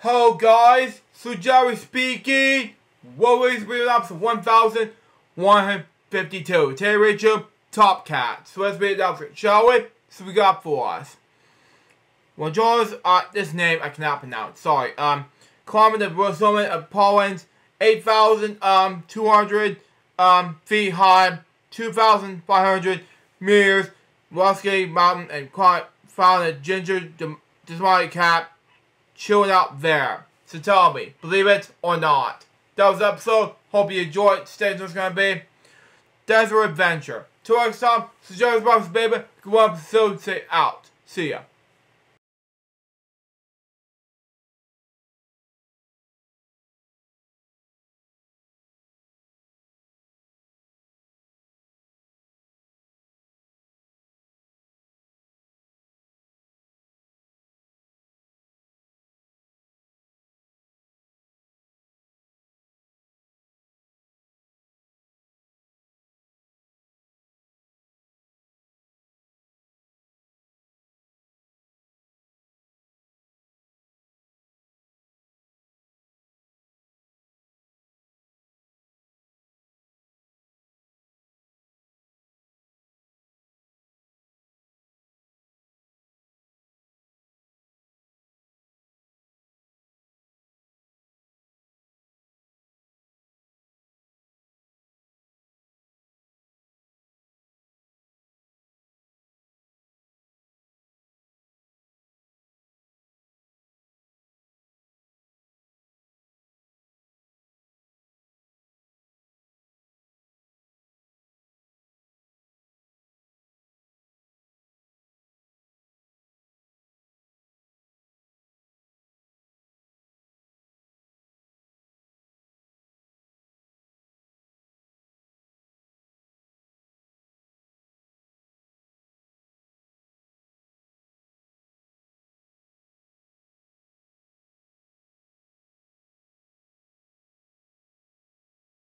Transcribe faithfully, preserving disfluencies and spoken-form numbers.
Hello guys, so Jerry speaking. What is reading up to one thousand one hundred fifty-two? Today Rachel, Top Cat. So let's read it out, shall we? So we got for us. Well, Jaws, uh, this name I cannot pronounce. Sorry. Um, climbing the summit of Poland's eight thousand um two hundred um feet high, two thousand five hundred meters, Rocky Mountain, and quite found a ginger demonic cat chilling out there. So tell me, believe it or not. That was the episode. Hope you enjoyed. Stay tuned. What's gonna be Desert Adventure. Till next time, so Jerry's Box Baby. Go on, episode. Say out. See ya.